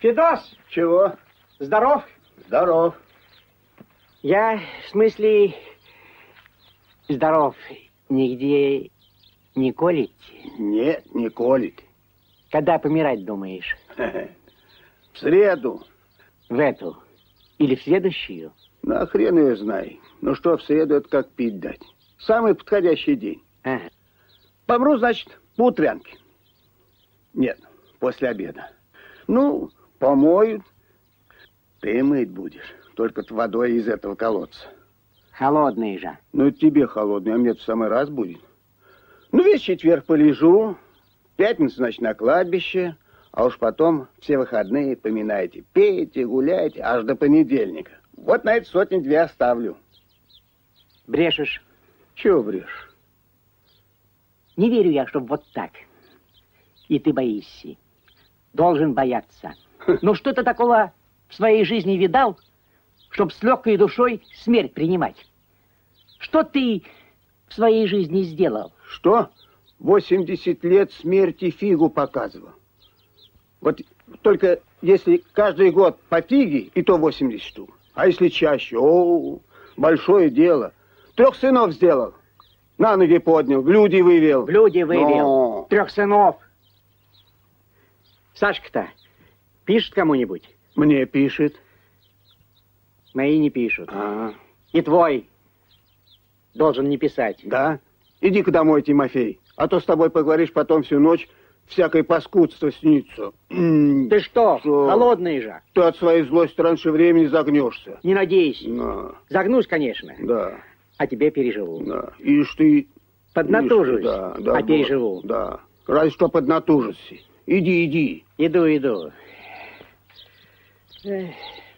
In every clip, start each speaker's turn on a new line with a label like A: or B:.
A: Федос!
B: Чего?
A: Здоров?
B: Здоров.
A: Я, в смысле, здоров. Нигде не колите?
B: Нет, не колите.
A: Когда помирать думаешь?
B: В среду.
A: В эту? Или в следующую?
B: Ну, хрен ее знай. Ну что, в среду это как пить дать. Самый подходящий день.
A: Ага.
B: Помру, значит, по утрянке. Нет, после обеда. Ну, помоют. Ты мыть будешь. Только водой из этого колодца.
A: Холодный же.
B: Ну, это тебе холодный, а мне в самый раз будет. Ну, весь четверг полежу. Пятница, значит, на кладбище. А уж потом все выходные поминайте. Пейте, гуляйте, аж до понедельника. Вот на эти 100-2 оставлю.
A: Брешешь?
B: Чего брешь?
A: Не верю я, чтоб вот так. И ты боишься. Должен бояться. Ну, что ты такого в своей жизни видал, чтоб с легкой душой смерть принимать? Что ты в своей жизни сделал?
B: Что? 80 лет смерти фигу показывал. Вот только если каждый год по фиге, и то 80 штук. А если чаще? О, большое дело. 3 сынов сделал. На ноги поднял, в люди вывел.
A: В люди вывел.
B: Но...
A: 3 сынов. Сашка-то пишет кому-нибудь?
B: Мне пишет.
A: Мои не пишут. И твой должен не писать.
B: Да? Иди-ка домой, Тимофей. А то с тобой поговоришь потом всю ночь, всякое паскудство снится.
A: Ты что? Холодный же.
B: Ты от своей злости раньше времени загнешься.
A: Не надейся.
B: Да.
A: Загнусь, конечно.
B: Да.
A: А тебе переживу.
B: Да. Ишь ты...
A: Поднатужусь,
B: да, да,
A: а переживу.
B: Да. Разве что поднатужишься. Иди, иди.
A: Иду. Эх.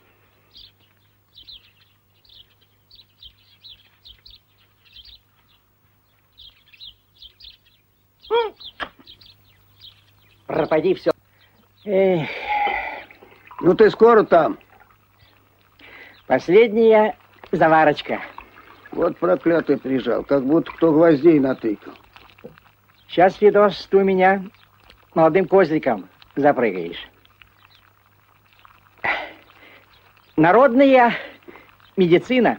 A: Пропади все. Эх.
B: Ну ты скоро там?
A: Последняя заварочка.
B: Вот проклятый прижал, как будто кто гвоздей натыкал.
A: Сейчас, Федос, ты у меня молодым козликом запрыгаешь. Народная медицина.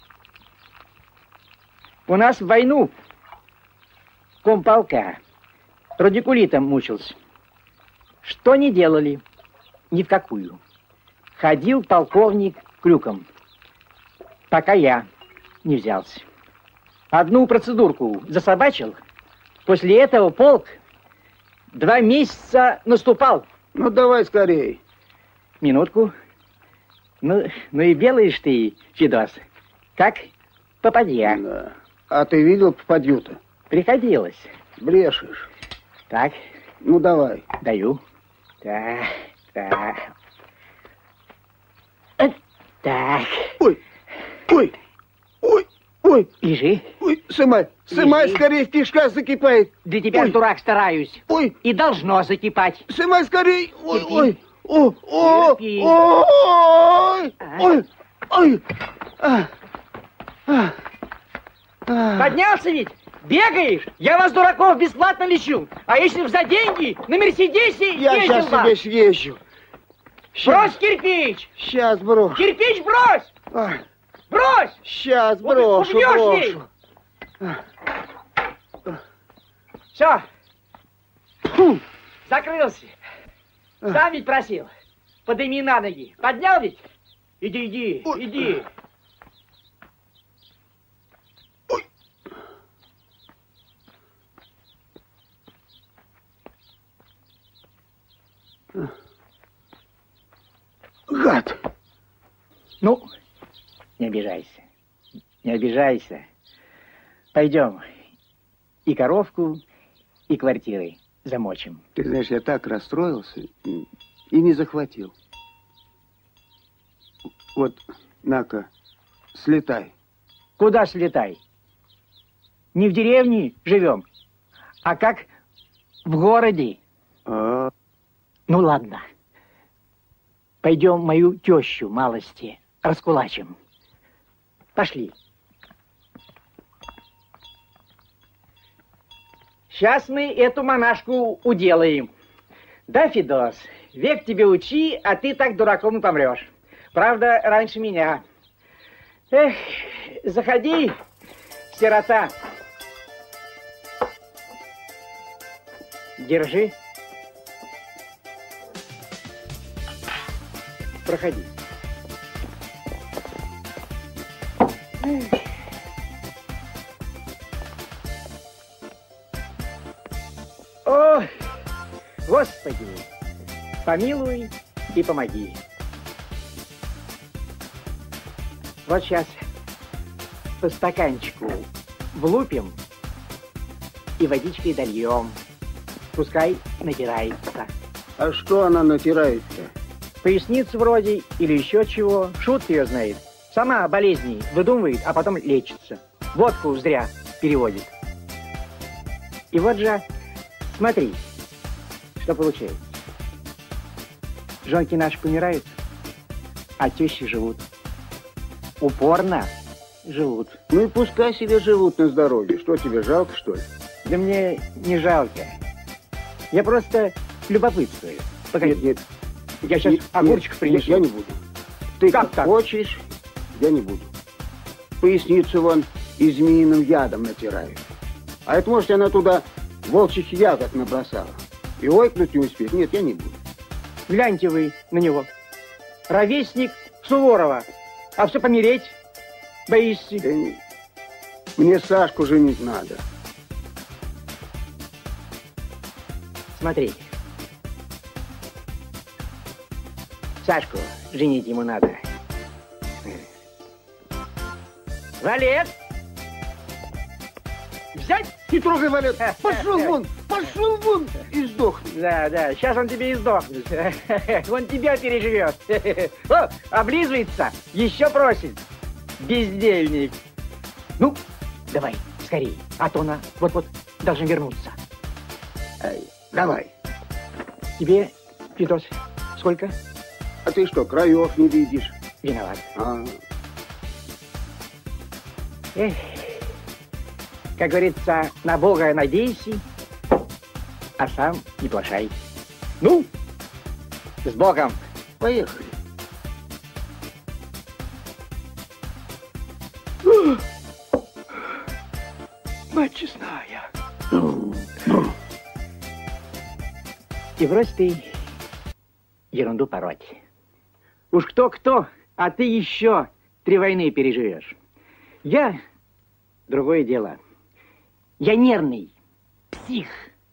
A: У нас в войну комполка радикулитом мучился. Что не делали? Ни в какую. Ходил полковник крюком, пока я не взялся. Одну процедурку засобачил. После этого полк 2 месяца наступал.
B: Ну, давай скорей.
A: Минутку. Ну и белаешь ты, Федос, как попадья.
B: Да. А ты видел попадью-то?
A: Приходилось.
B: Брешешь.
A: Так.
B: Ну, давай.
A: Даю. Так. Так.
B: Ой.
A: Лежи.
B: Ой, сымай скорее, кишка закипает.
A: Для тебя, дурак, стараюсь.
B: Ой.
A: И должно закипать.
B: Сымай скорее.
A: Терпи.
B: Ой.
A: Поднялся ведь? Бегаешь? Я вас, дураков, бесплатно лечу. А если б за деньги на Мерседесе
B: Я
A: ездил
B: сейчас
A: бы?
B: себе съезжу.
A: Брось кирпич!
B: Сейчас брошу.
A: Кирпич брось!
B: Ой.
A: Брось!
B: Сейчас
A: Вот
B: брошу.
A: убьешь Все. Закрылся. Сам ведь просил. Подними на ноги. Поднял ведь? Иди.
B: Гад.
A: Ну, не обижайся. Пойдем. И коровку, и квартиры замочим.
B: Ты знаешь, я так расстроился и не захватил. Вот, на-ка, слетай.
A: Куда слетай? Не в деревне живем, а как в городе.
B: А?
A: Ну, ладно. Пойдем мою тещу малости раскулачим. Пошли. Сейчас мы эту монашку уделаем. Да, Федос? век тебе учи, а ты так дураком и помрешь. Правда, раньше меня. Эх, заходи, сирота. Держи. Проходи. О, Господи, помилуй и помоги. Вот сейчас по стаканчику влупим и водичкой дольем. Пускай натирается.
B: А что она натирает-то?
A: Поясницу вроде или еще чего. Шут ее знает. Сама болезни выдумывает, а потом лечится. Водку зря переводит. И вот же, смотри, что получается. Жонки наши помирают, а тещи живут. Упорно живут.
B: Ну и пускай себе живут на здоровье. Что, тебе жалко, что ли?
A: Да мне не жалко. Я просто любопытствую. Погоди.
B: Нет,
A: Я сейчас огурчиков принесу.
B: Я не буду. Ты
A: как так?
B: Хочешь, я не буду. Поясницу вон и змеиным ядом натираю. А это, может, она туда волчьих ягод набросала. И ойкнуть не успеет. Нет, я не буду.
A: Гляньте вы на него. Ровесник Суворова. А все помереть боишься.
B: Да не. Мне Сашку женить надо.
A: Смотри. Сашку женить ему надо. Валет! Взять!
B: Не трогай, Валет! Пошел вон и сдохни.
A: Да, сейчас он тебе и сдохнет. Он тебя переживет. О, облизывается, еще просит. Бездельник. Ну, давай, скорее, а то она вот-вот должна вернуться.
B: Давай.
A: Тебе, Федос, сколько?
B: А ты что, краев не видишь?
A: Виноват.
B: А.
A: Эх, как говорится, на Бога надейся, а сам не плашай. Ну, с Богом.
B: Поехали.
A: Мать честная. И брось ты ерунду пороть. Уж кто-кто, а ты еще 3 войны переживешь. Я другое дело. Я нервный псих.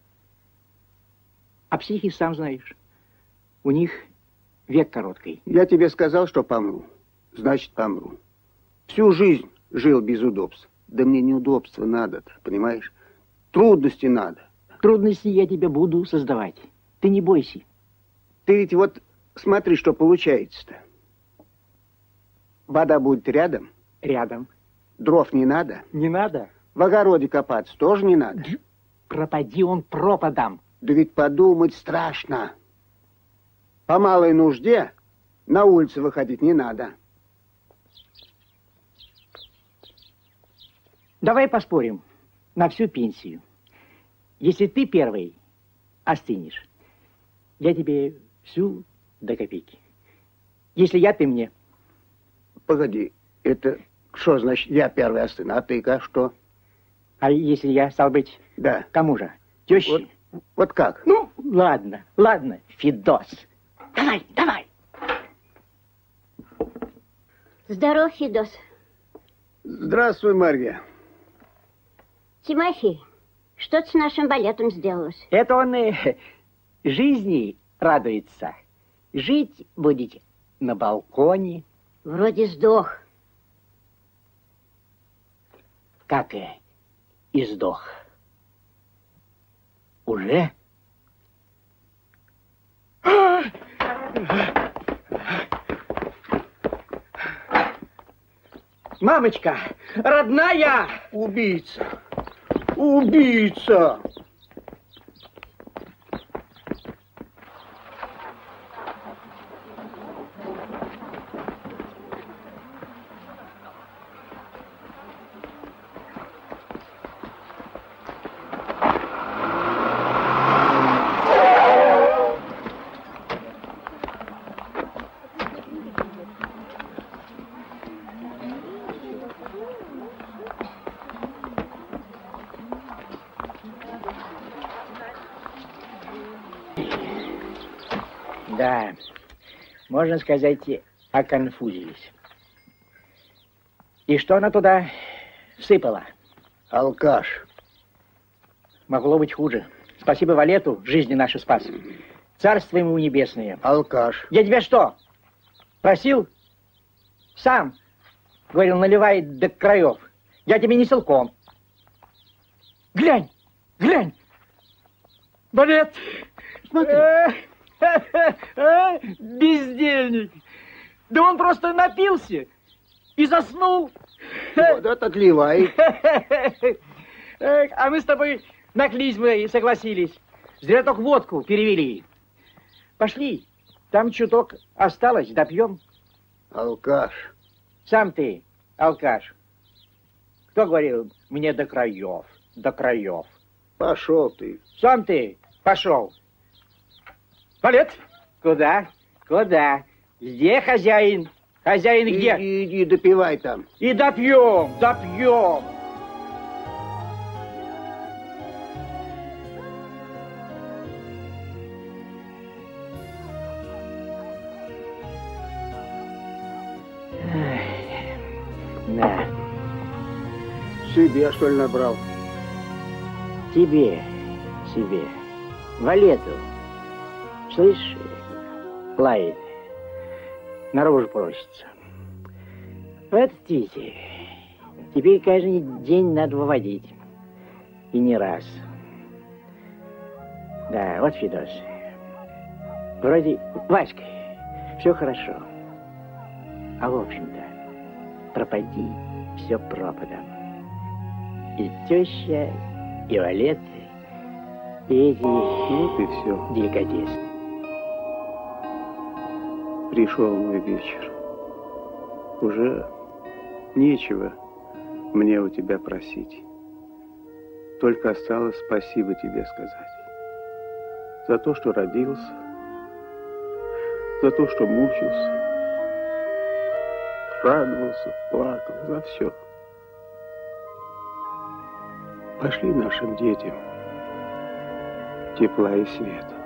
A: А психи, сам знаешь, у них век короткий.
B: Я тебе сказал, что помру. Значит, помру. Всю жизнь жил без удобств. Да мне неудобства надо-то, понимаешь? Трудности надо.
A: Трудности я тебе буду создавать. Ты не бойся.
B: Ты ведь вот смотри, что получается-то. Вода будет рядом.
A: Рядом.
B: Дров не надо.
A: Не надо.
B: В огороде копаться тоже не надо.
A: Пропади он пропадом.
B: Да ведь подумать страшно. По малой нужде на улицу выходить не надо.
A: Давай поспорим на всю пенсию. Если ты первый остынешь, я тебе всю до копейки. Если я, ты мне.
B: Погоди, это что значит я первый остыну, а ты-ка что?
A: А если я, стал быть,
B: Да.
A: кому же? Теще?
B: Вот как?
A: Ну, ладно, Федос. Давай.
C: Здоров, Федос.
B: Здравствуй, Марья.
C: Тимофей, что-то с нашим балетом сделалось.
A: Это он жизни радуется. Жить будете на балконе.
C: Вроде сдох.
A: Как и сдох. Уже? Мамочка, родная!
B: Убийца! Убийца!
A: Да, можно сказать, оконфузились. И что она туда всыпала?
B: Алкаш.
A: Могло быть хуже. Спасибо Валету, жизни наши спас. Царство ему небесное.
B: Алкаш.
A: Я тебя что, просил? Сам, говорил, наливай до краев. Я тебе не силком. Глянь, глянь. Валет.
B: Смотри.
A: Бездельник. Да он просто напился и заснул.
B: Вот отливай.
A: А мы с тобой на клизму и согласились. Зря только водку перевели. Пошли, там чуток осталось, допьем.
B: Алкаш.
A: Сам ты, алкаш. Кто говорил мне до краев, до краев?
B: Пошел ты.
A: Сам ты пошел. Валет, куда? Куда? Где хозяин? Хозяин где?
B: Иди, допивай там.
A: И допьем, допьем. Да.
B: Себе, что ли, набрал?
A: Тебе. Валету. Слышь, лает. Наружу просится. Вот птицы. Теперь каждый день надо выводить. И не раз. Да, вот Федос. Вроде, Васька, все хорошо. А в общем-то, пропади, все пропадом. И теща, и Валет, и эти...
B: Вот и все.
A: Деликатесы.
B: Пришел мой вечер. Уже нечего мне у тебя просить. Только осталось спасибо тебе сказать. За то, что родился, за то, что мучился, радовался, плакал, за все. Пошли нашим детям тепла и света.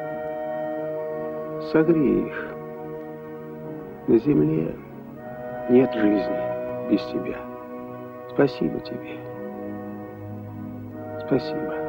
B: Согрей их. На земле нет жизни без тебя. Спасибо тебе. Спасибо.